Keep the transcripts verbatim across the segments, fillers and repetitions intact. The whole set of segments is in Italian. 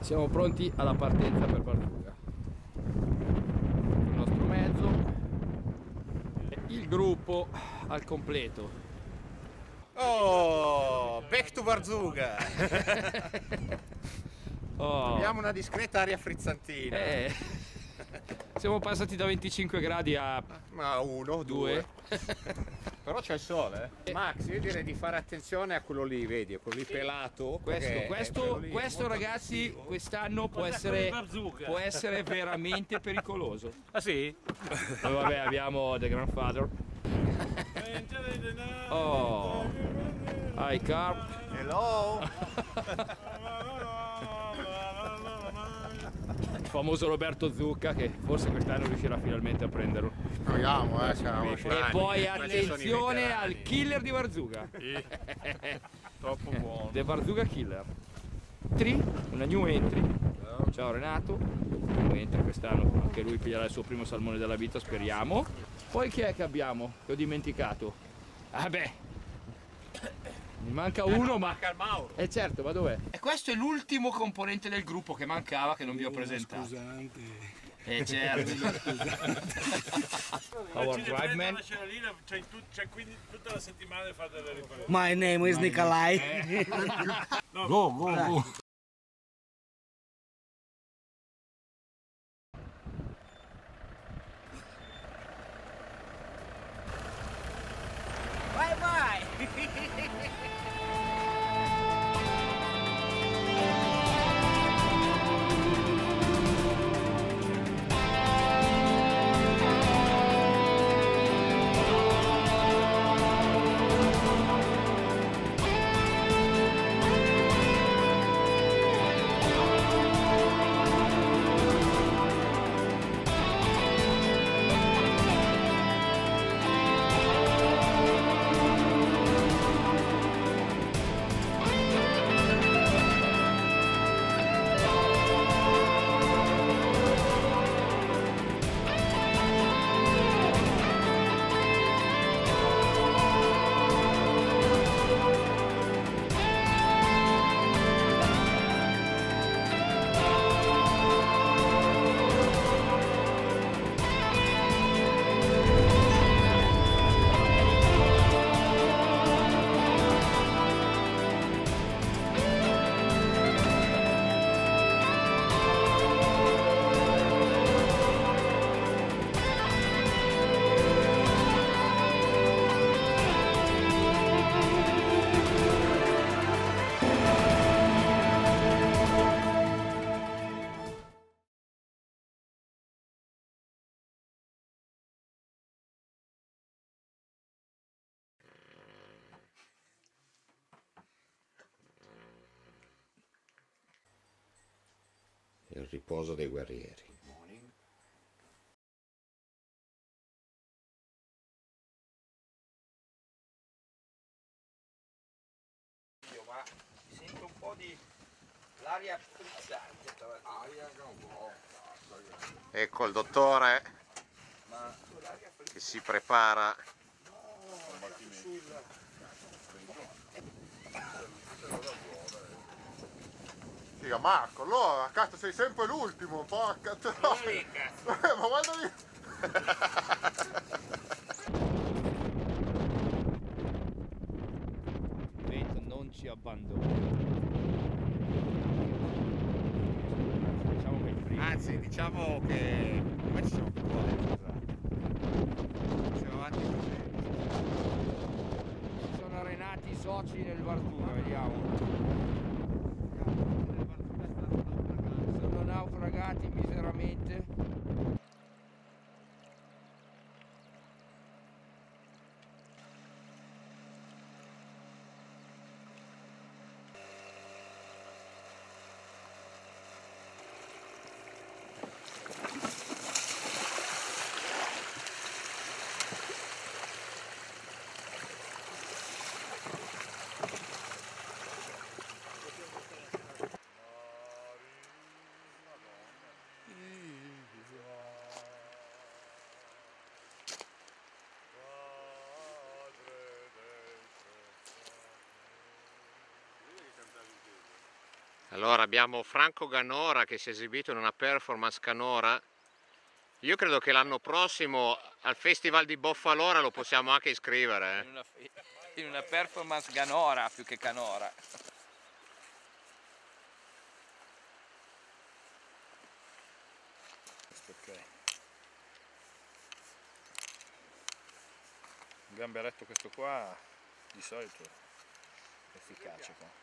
Siamo pronti alla partenza per Barzuga. Il nostro mezzo, il gruppo al completo. Oh, back to Barzuga! Oh. Abbiamo una discreta aria frizzantina. Eh. Siamo passati da venticinque gradi a... Ma uno, due. due. Però c'è il sole, eh. Max, io direi di fare attenzione a quello lì, vedi, quello lì pelato. Questo, questo, lì questo ragazzi, quest'anno può essere, può essere veramente pericoloso. Ah sì? E vabbè, abbiamo The Grandfather. Oh, hi Carp. Hello. Il famoso Roberto Zucca, che forse quest'anno riuscirà finalmente a prenderlo. Speriamo, eh, siamo E poi attenzione al killer di Barzuga. Sì. Troppo buono. The Barzuga Killer. Entry, una new entry. Ciao Renato. New entry quest'anno, anche lui piglierà il suo primo salmone della vita, speriamo. Poi chi è che abbiamo? Che ho dimenticato. Ah beh. Mi manca uno, eh no, ma... manca il Mauro. Eh certo, ma dov'è? E questo è l'ultimo componente del gruppo che mancava, che non vi ho presentato. Scusante. Eh certo. Our drive man. C'è quindi tutta la settimana di fare delle riparazioni. My name is Nikolai. No, Go, go, go. Bye bye. Il riposo dei guerrieri. Ma sento un po' di l'aria frizzante. Ecco il dottore che si prepara. Figa Marco, allora cazzo sei sempre l'ultimo, porca troia. Ma guarda lì. Il vento non ci abbandona. Diciamo che è freddo. Anzi, diciamo che come ci siamo piccoli, siamo avanti così. Si sono arenati i soci nel Barzuga, vediamo. Sono naufragati miseramente. Allora abbiamo Franco Ganora che si è esibito in una performance canora. Io credo che l'anno prossimo al Festival di Boffalora lo possiamo anche iscrivere. Eh? In, una, in una performance ganora più che canora. Ok. Un gamberetto questo qua di solito è efficace qua.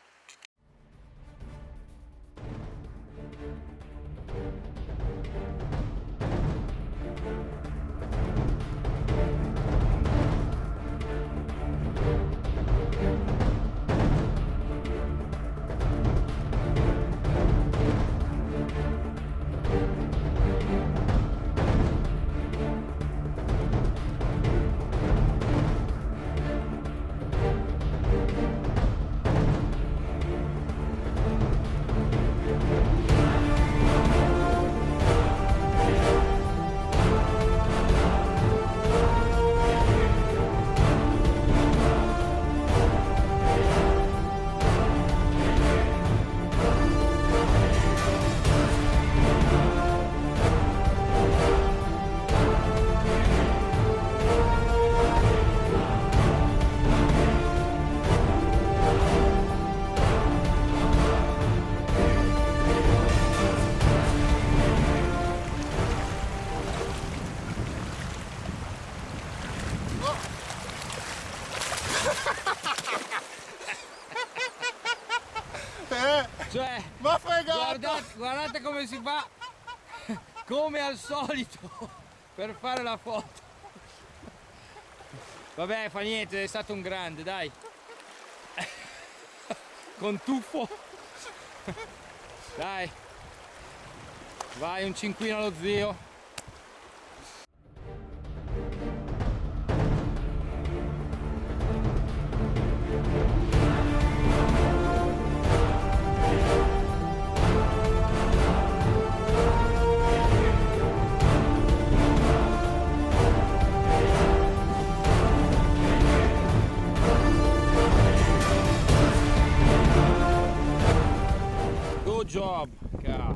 Cioè, ma fregato! Guardate, guardate come si fa, come al solito, per fare la foto. Vabbè, fa niente, è stato un grande, dai. Con tuffo. Dai. Vai, un cinquino allo zio. Good job, Cal.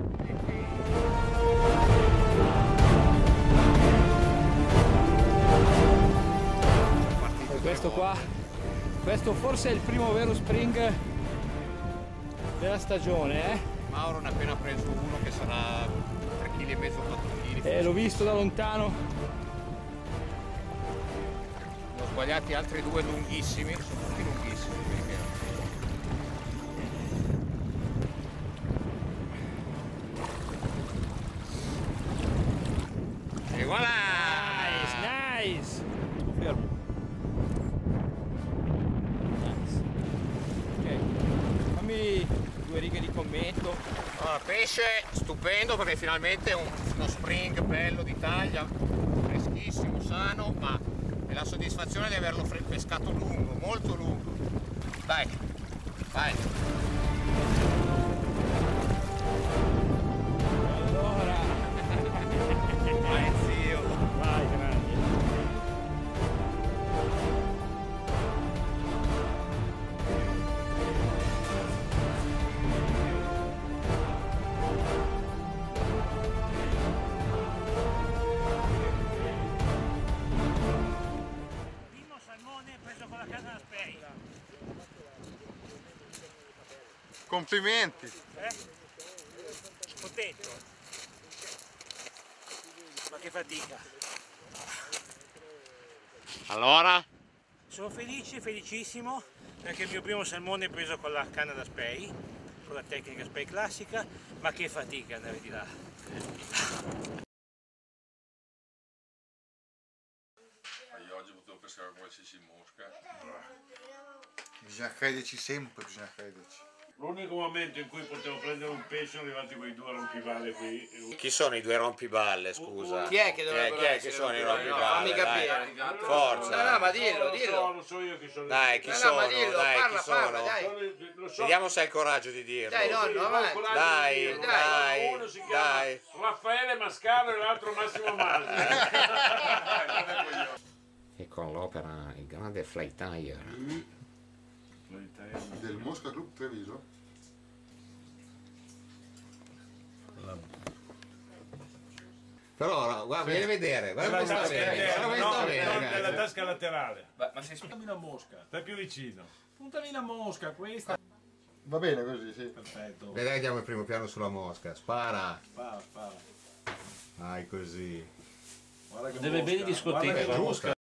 Questo qua, questo forse è il primo vero spring della stagione, eh? Mauro ne ha appena preso uno che sarà tre virgola cinque chili, quattro chili. Eh, l'ho visto da lontano. Ne ho sbagliati altri due lunghissimi, sono tutti lunghissimi. E voilà! Nice, nice! Fermo. Nice. Ok, fammi due righe di commento. Allora, pesce stupendo perché finalmente è un, uno spring bello di taglia, freschissimo, sano, ma è la soddisfazione di averlo pescato lungo, molto lungo. Dai, vai! Allora, Vai zio! vai grandi. Primo salmone preso con la canna da spray. Complimenti! Eh? Contento. Ma che fatica. Allora? Sono felice, felicissimo, perché il mio primo salmone è preso con la canna da spray, con la tecnica spray classica, ma che fatica andare di là. Io oggi potevo pescare qualsiasi mosca. Bisogna crederci sempre, bisogna crederci. L'unico momento in cui potevo prendere un pesce sono arrivati quei due rompivalle qui. Chi sono i due rompiballe, scusa? Chi è che Eh, dovrebbero chi è che essere sono i rompiballe? rompiballe? No, fammi Dai. capire. Forza! No, no, ma dillo, Non dillo. so, non so io chi sono. Dai, chi No, no, sono? ma dillo, Dai, parla, chi parla, sono? dai. Lo so. Vediamo se hai il coraggio di dirlo. Dai, nonno, avanti. Dai, dai, Uno si chiama dai. Raffaele Mascaro e l'altro Massimo Masi. E con l'opera il grande fly tire. Del Mosca Club Treviso? Però guarda, vieni a vedere, guarda come sta tasca bene, interna, guarda come no, sta bene, no, ragazzi. nella tasca laterale. Ma, ma sei Puntami la mosca. Stai più vicino. Puntami la mosca, questa. Va bene così, sì. Perfetto. Vedrai, diamo il primo piano sulla mosca, spara. Spara, spara. Vai così. Guarda che Deve mosca. bene discoteca. Guarda che Bella mosca.